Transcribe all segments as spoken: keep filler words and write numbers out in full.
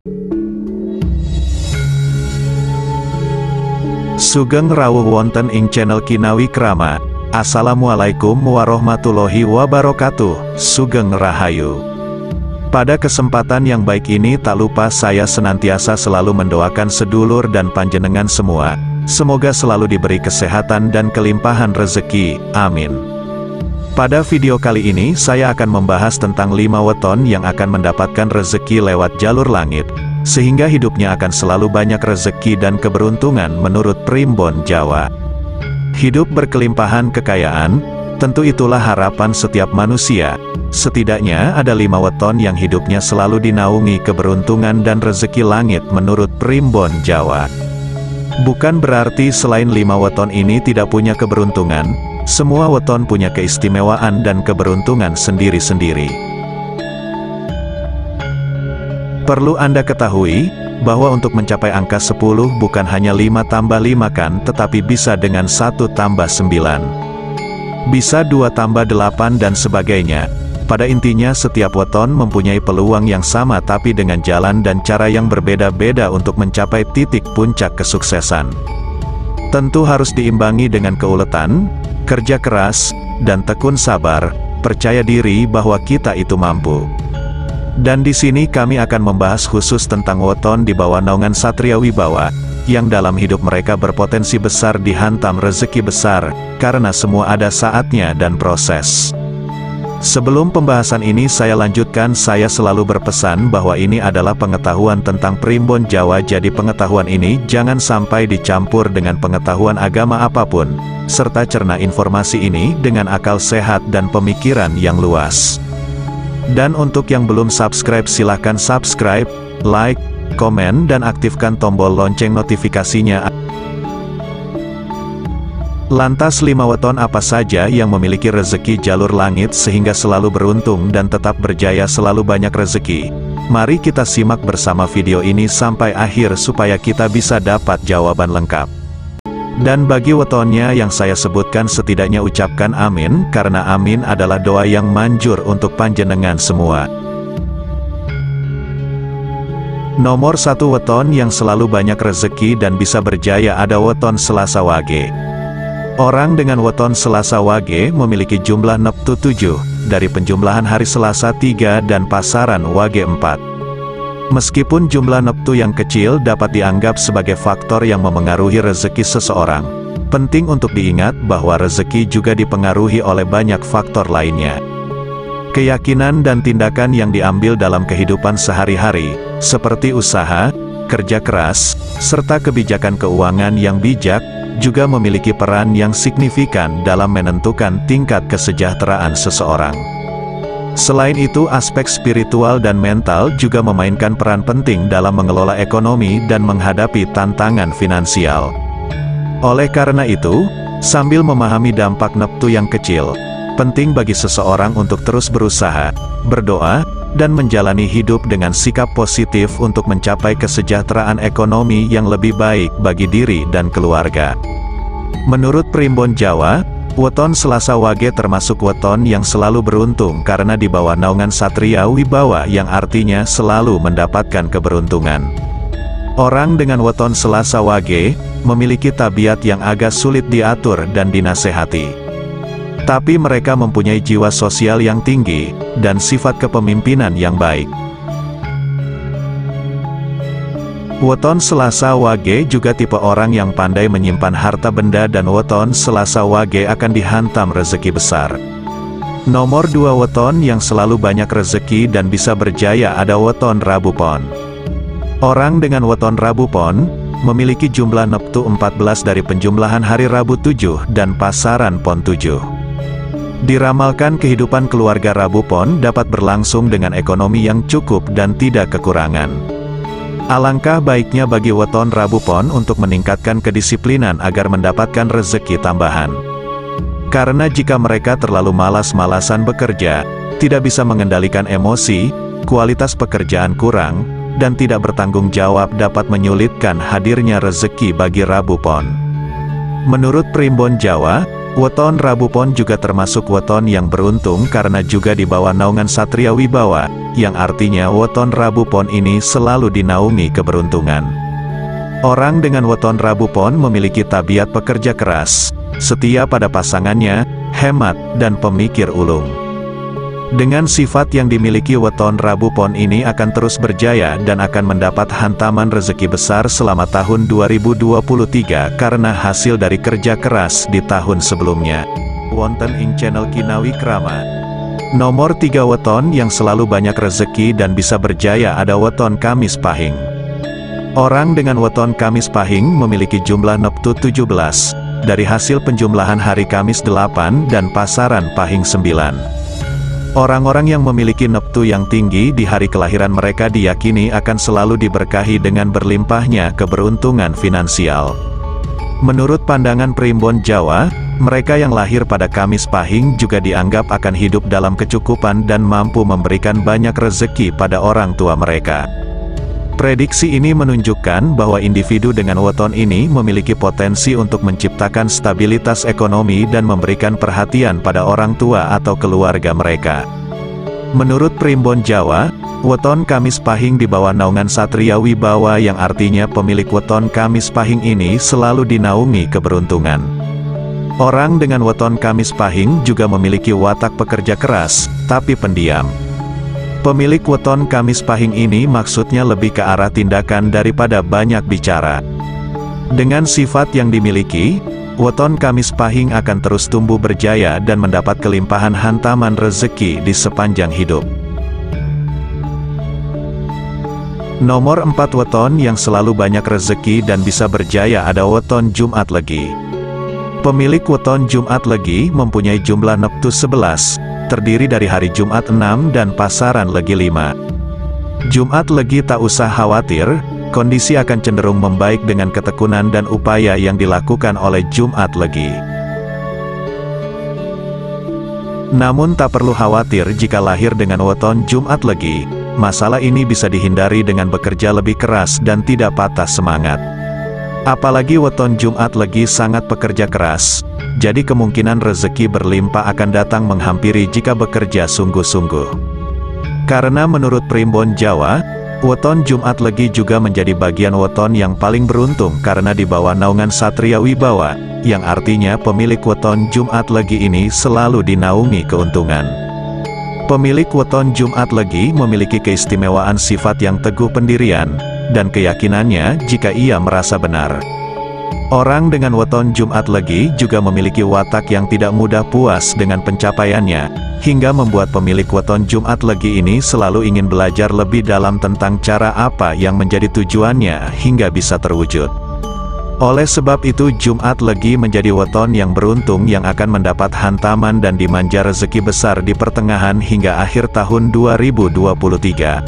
Sugeng rawuh wonten ing channel Kinawi Krama. Assalamualaikum warahmatullahi wabarakatuh. Sugeng Rahayu. Pada kesempatan yang baik ini tak lupa saya senantiasa selalu mendoakan sedulur dan panjenengan semua. Semoga selalu diberi kesehatan dan kelimpahan rezeki. Amin. Pada video kali ini saya akan membahas tentang lima weton yang akan mendapatkan rezeki lewat jalur langit, sehingga hidupnya akan selalu banyak rezeki dan keberuntungan menurut Primbon Jawa. Hidup berkelimpahan kekayaan, tentu itulah harapan setiap manusia. Setidaknya ada lima weton yang hidupnya selalu dinaungi keberuntungan dan rezeki langit menurut Primbon Jawa. Bukan berarti selain lima weton ini tidak punya keberuntungan. Semua weton punya keistimewaan dan keberuntungan sendiri-sendiri. Perlu Anda ketahui, bahwa untuk mencapai angka sepuluh bukan hanya lima tambah lima kan, tetapi bisa dengan satu tambah sembilan. Bisa dua tambah delapan dan sebagainya. Pada intinya setiap weton mempunyai peluang yang sama tapi dengan jalan dan cara yang berbeda-beda untuk mencapai titik puncak kesuksesan. Tentu harus diimbangi dengan keuletan, kerja keras, dan tekun sabar, percaya diri bahwa kita itu mampu. Dan di sini kami akan membahas khusus tentang weton di bawah naungan Satria Wibawa, yang dalam hidup mereka berpotensi besar dihantam rezeki besar, karena semua ada saatnya dan proses. Sebelum pembahasan ini saya lanjutkan, saya selalu berpesan bahwa ini adalah pengetahuan tentang Primbon Jawa, jadi pengetahuan ini jangan sampai dicampur dengan pengetahuan agama apapun, serta cerna informasi ini dengan akal sehat dan pemikiran yang luas. Dan untuk yang belum subscribe silahkan subscribe, like, komen dan aktifkan tombol lonceng notifikasinya. Lantas lima weton apa saja yang memiliki rezeki jalur langit sehingga selalu beruntung dan tetap berjaya selalu banyak rezeki? Mari kita simak bersama video ini sampai akhir supaya kita bisa dapat jawaban lengkap. Dan bagi wetonnya yang saya sebutkan setidaknya ucapkan amin, karena amin adalah doa yang manjur untuk panjenengan semua. Nomor satu weton yang selalu banyak rezeki dan bisa berjaya ada weton Selasa Wage. Orang dengan weton Selasa Wage memiliki jumlah neptu tujuh, dari penjumlahan hari Selasa tiga dan pasaran Wage empat. Meskipun jumlah neptu yang kecil dapat dianggap sebagai faktor yang memengaruhi rezeki seseorang, penting untuk diingat bahwa rezeki juga dipengaruhi oleh banyak faktor lainnya. Keyakinan dan tindakan yang diambil dalam kehidupan sehari-hari, seperti usaha, kerja keras, serta kebijakan keuangan yang bijak, juga memiliki peran yang signifikan dalam menentukan tingkat kesejahteraan seseorang. Selain itu, aspek spiritual dan mental juga memainkan peran penting dalam mengelola ekonomi dan menghadapi tantangan finansial. Oleh karena itu, sambil memahami dampak neptu yang kecil, penting bagi seseorang untuk terus berusaha, berdoa, dan menjalani hidup dengan sikap positif untuk mencapai kesejahteraan ekonomi yang lebih baik bagi diri dan keluarga. Menurut Primbon Jawa, weton Selasa Wage termasuk weton yang selalu beruntung karena di bawah naungan Satria Wibawa yang artinya selalu mendapatkan keberuntungan. Orang dengan weton Selasa Wage memiliki tabiat yang agak sulit diatur dan dinasehati. Tapi mereka mempunyai jiwa sosial yang tinggi, dan sifat kepemimpinan yang baik. Weton Selasa Wage juga tipe orang yang pandai menyimpan harta benda dan weton Selasa Wage akan dihantam rezeki besar. Nomor dua weton yang selalu banyak rezeki dan bisa berjaya ada weton Rabu Pon. Orang dengan weton Rabu Pon memiliki jumlah neptu empat belas dari penjumlahan hari Rabu tujuh dan pasaran Pon tujuh. Diramalkan kehidupan keluarga Rabu Pon dapat berlangsung dengan ekonomi yang cukup dan tidak kekurangan. Alangkah baiknya bagi weton Rabu Pon untuk meningkatkan kedisiplinan agar mendapatkan rezeki tambahan. Karena jika mereka terlalu malas-malasan bekerja, tidak bisa mengendalikan emosi, kualitas pekerjaan kurang, dan tidak bertanggung jawab dapat menyulitkan hadirnya rezeki bagi Rabu Pon. Menurut Primbon Jawa, Weton Rabu Pon juga termasuk weton yang beruntung karena juga di bawah naungan Satria Wibawa, yang artinya weton Rabu Pon ini selalu dinaungi keberuntungan. Orang dengan weton Rabu Pon memiliki tabiat pekerja keras, setia pada pasangannya, hemat, dan pemikir ulung. Dengan sifat yang dimiliki weton Rabu Pon ini akan terus berjaya dan akan mendapat hantaman rezeki besar selama tahun dua ribu dua puluh tiga karena hasil dari kerja keras di tahun sebelumnya. Wonten ing channel Kinawi Krama. Nomor tiga weton yang selalu banyak rezeki dan bisa berjaya ada weton Kamis Pahing. Orang dengan weton Kamis Pahing memiliki jumlah neptu tujuh belas, dari hasil penjumlahan hari Kamis delapan dan pasaran Pahing sembilan. Orang-orang yang memiliki neptu yang tinggi di hari kelahiran mereka diyakini akan selalu diberkahi dengan berlimpahnya keberuntungan finansial. Menurut pandangan Primbon Jawa, mereka yang lahir pada Kamis Pahing juga dianggap akan hidup dalam kecukupan dan mampu memberikan banyak rezeki pada orang tua mereka. Prediksi ini menunjukkan bahwa individu dengan weton ini memiliki potensi untuk menciptakan stabilitas ekonomi dan memberikan perhatian pada orang tua atau keluarga mereka. Menurut Primbon Jawa, weton Kamis Pahing di bawah naungan Satria Wibawa yang artinya pemilik weton Kamis Pahing ini selalu dinaungi keberuntungan. Orang dengan weton Kamis Pahing juga memiliki watak pekerja keras, tapi pendiam. Pemilik weton Kamis Pahing ini maksudnya lebih ke arah tindakan daripada banyak bicara. Dengan sifat yang dimiliki, weton Kamis Pahing akan terus tumbuh berjaya dan mendapat kelimpahan hantaman rezeki di sepanjang hidup. Nomor empat weton yang selalu banyak rezeki dan bisa berjaya ada weton Jumat Legi. Pemilik weton Jumat Legi mempunyai jumlah neptu sebelas, terdiri dari hari Jumat enam dan pasaran Legi lima. Jumat Legi tak usah khawatir, kondisi akan cenderung membaik dengan ketekunan dan upaya yang dilakukan oleh Jumat Legi. Namun tak perlu khawatir jika lahir dengan weton Jumat Legi, masalah ini bisa dihindari dengan bekerja lebih keras dan tidak patah semangat. Apalagi weton Jumat Legi sangat pekerja keras, jadi kemungkinan rezeki berlimpah akan datang menghampiri jika bekerja sungguh-sungguh. Karena menurut Primbon Jawa, weton Jumat Legi juga menjadi bagian weton yang paling beruntung karena di bawah naungan Satria Wibawa, yang artinya pemilik weton Jumat Legi ini selalu dinaungi keuntungan. Pemilik weton Jumat Legi memiliki keistimewaan sifat yang teguh pendirian, dan keyakinannya jika ia merasa benar. Orang dengan weton Jumat Legi juga memiliki watak yang tidak mudah puas dengan pencapaiannya, hingga membuat pemilik weton Jumat Legi ini selalu ingin belajar lebih dalam tentang cara apa yang menjadi tujuannya hingga bisa terwujud. Oleh sebab itu Jumat Legi menjadi weton yang beruntung yang akan mendapat hantaman dan dimanja rezeki besar di pertengahan hingga akhir tahun dua ribu dua puluh tiga.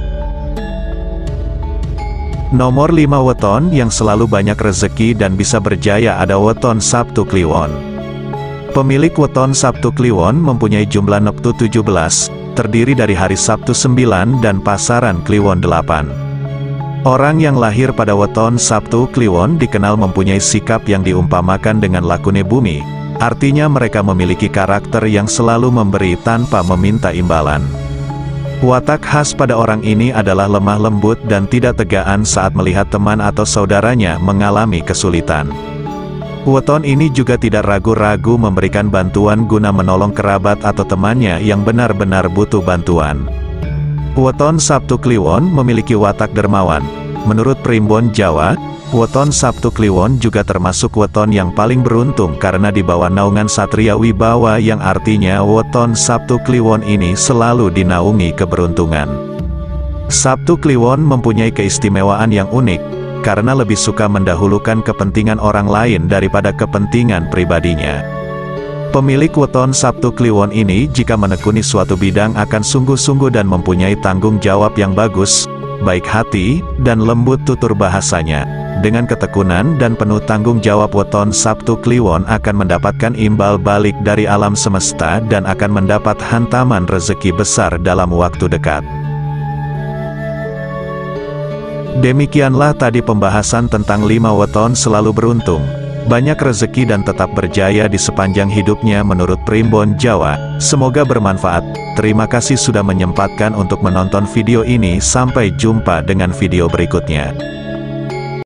Nomor lima weton yang selalu banyak rezeki dan bisa berjaya ada weton Sabtu Kliwon. Pemilik weton Sabtu Kliwon mempunyai jumlah neptu tujuh belas, terdiri dari hari Sabtu sembilan dan pasaran Kliwon delapan. Orang yang lahir pada weton Sabtu Kliwon dikenal mempunyai sikap yang diumpamakan dengan lakune bumi, artinya mereka memiliki karakter yang selalu memberi tanpa meminta imbalan. Watak khas pada orang ini adalah lemah lembut dan tidak tegaan saat melihat teman atau saudaranya mengalami kesulitan. Weton ini juga tidak ragu-ragu memberikan bantuan guna menolong kerabat atau temannya yang benar-benar butuh bantuan. Weton Sabtu Kliwon memiliki watak dermawan. Menurut Primbon Jawa, weton Sabtu Kliwon juga termasuk weton yang paling beruntung karena di bawah naungan Satria Wibawa yang artinya weton Sabtu Kliwon ini selalu dinaungi keberuntungan. Sabtu Kliwon mempunyai keistimewaan yang unik, karena lebih suka mendahulukan kepentingan orang lain daripada kepentingan pribadinya. Pemilik weton Sabtu Kliwon ini jika menekuni suatu bidang akan sungguh-sungguh dan mempunyai tanggung jawab yang bagus, baik hati, dan lembut tutur bahasanya. Dengan ketekunan dan penuh tanggung jawab weton Sabtu Kliwon akan mendapatkan imbal balik dari alam semesta dan akan mendapat hantaman rezeki besar dalam waktu dekat. Demikianlah tadi pembahasan tentang lima weton selalu beruntung. banyak rezeki dan tetap berjaya di sepanjang hidupnya menurut Primbon Jawa. Semoga bermanfaat. Terima kasih sudah menyempatkan untuk menonton video ini. Sampai jumpa dengan video berikutnya.